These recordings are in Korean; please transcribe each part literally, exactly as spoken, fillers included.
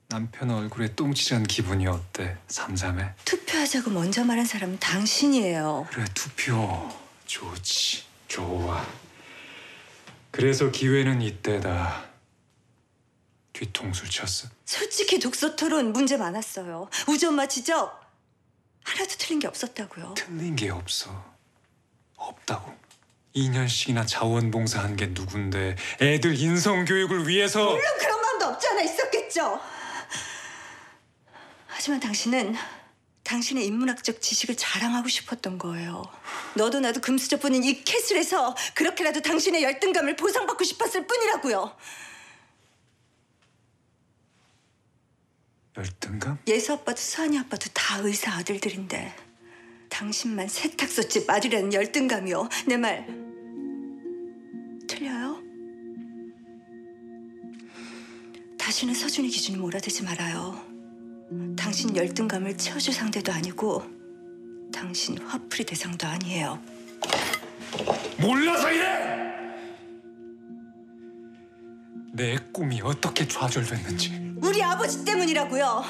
남편 얼굴에 똥칠한 기분이 어때, 삼삼해? 투표하자고 먼저 말한 사람은 당신이에요. 그래, 투표. 좋지, 좋아. 그래서 기회는 이때다. 뒤통수를 쳤어. 솔직히 독서 토론 문제 많았어요. 우주 엄마 지적 하나도 틀린 게 없었다고요. 틀린 게 없어. 없다고. 이 년씩이나 자원봉사한 게 누군데 애들 인성교육을 위해서. 물론 그런 마음도 없지 않아 있었겠죠. 하지만 당신은 당신의 인문학적 지식을 자랑하고 싶었던 거예요. 너도 나도 금수저뿐인 이 캐슬에서 그렇게라도 당신의 열등감을 보상받고 싶었을 뿐이라고요. 열등감? 예수 아빠도 수환이 아빠도 다 의사 아들들인데 당신만 세탁소집 아들이라는 열등감이요. 내 말 틀려요? 다시는 서준이 기준이 몰아들지 말아요. 당신 열등감을 채워줄 상대도 아니고 당신 화풀이 대상도 아니에요. 몰라서 이래! 내 꿈이 어떻게 좌절됐는지. 우리 아버지 때문이라고요.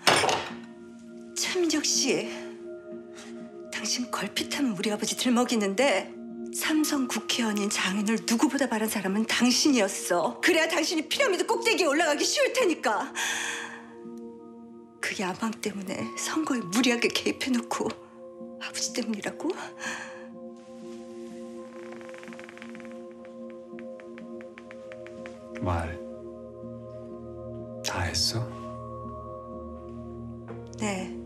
최민혁 씨, 당신 걸핏하면 우리 아버지 들먹이는데 삼성 국회의원인 장인을 누구보다 바란 사람은 당신이었어. 그래야 당신이 피라미드 꼭대기에 올라가기 쉬울 테니까. 그 야망 때문에 선거에 무리하게 개입해놓고 아버지 때문이라고? 말 다 했어? 네.